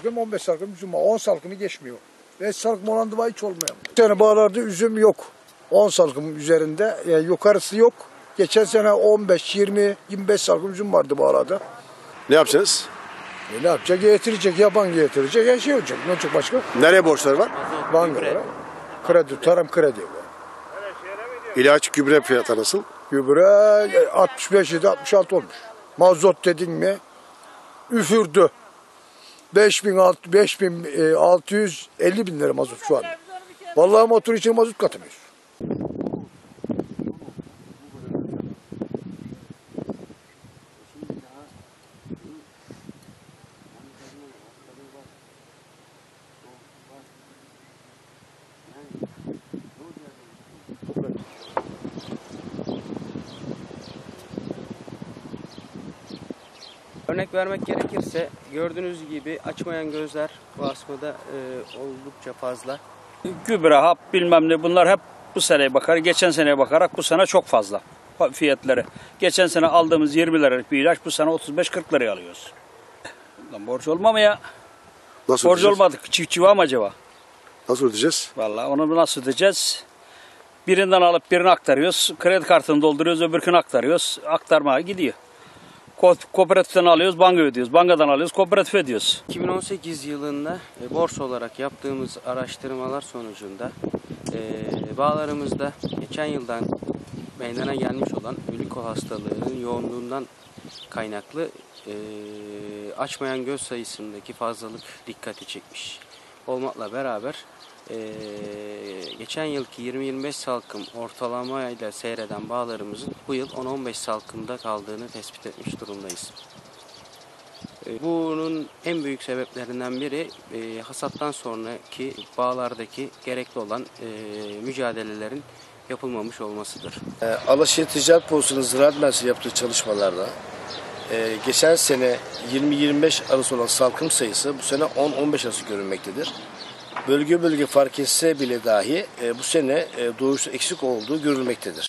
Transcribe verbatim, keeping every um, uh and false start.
salkım, on beş salkım üzüm var. on salkımı geçmiyor. beş salkım olan da hiç olmuyor. Bu sene bağlarda üzüm yok. on salkım üzerinde. Yani yukarısı yok. Geçen sene on beş, yirmi, yirmi beş salkım üzüm vardı bağlarda. Ne yapacaksınız? E ne yapacak? Getirecek, yaban getirecek, her şey olacak. Ne olacak başka? Nereye borçları var? Bankalara. Kredi, tarım kredi. İlaç, gübre fiyatı nasıl? Gübre altmış beş idi, altmış altı olmuş. Mazot dedin mi? Üfürdü. beş bin altı yüz elli bin lira mazot şu an. Vallahi motor için mazot katamıyoruz. Örnek vermek gerekirse gördüğünüz gibi açmayan gözler bu asmada e, oldukça fazla. Gübre, hap bilmem ne bunlar hep bu seneye bakar. Geçen seneye bakarak bu sene çok fazla fiyatları. Geçen sene aldığımız yirmi liralık bir ilaç bu sene otuz beş kırk liraya alıyoruz. Lan borç olma mı ya? Nasıl Borç ödeyeceğiz? olmadık. Çiftçi var mı acaba? Nasıl ödeyeceğiz? Vallahi onu nasıl ödeyeceğiz? Birinden alıp birini aktarıyoruz. Kredi kartını dolduruyoruz, öbürkünü aktarıyoruz. Aktarmaya gidiyor. Ko kooperatiften alıyoruz, banka ödüyoruz. Bankadan alıyoruz, kooperatif ödüyoruz. iki bin on sekiz yılında e, borsa olarak yaptığımız araştırmalar sonucunda e, bağlarımızda geçen yıldan meydana gelmiş olan Üliko hastalığının yoğunluğundan kaynaklı e, açmayan göz sayısındaki fazlalık dikkati çekmiş olmakla beraber e, geçen yılki yirmi yirmi beş salkım ortalamayla seyreden bağlarımızın bu yıl on on beş salkımda kaldığını tespit etmiş durumdayız. Bunun en büyük sebeplerinden biri e, hasattan sonraki bağlardaki gerekli olan e, mücadelelerin yapılmamış olmasıdır. E, Alaşehir Ticaret Borsası'nın Ziraat Merkezi yaptığı çalışmalarda e, geçen sene yirmi yirmi beş arası olan salkım sayısı bu sene on on beş arası görülmektedir. Bölge bölge fark etse bile dahi e, bu sene e, doğuşta eksik olduğu görülmektedir.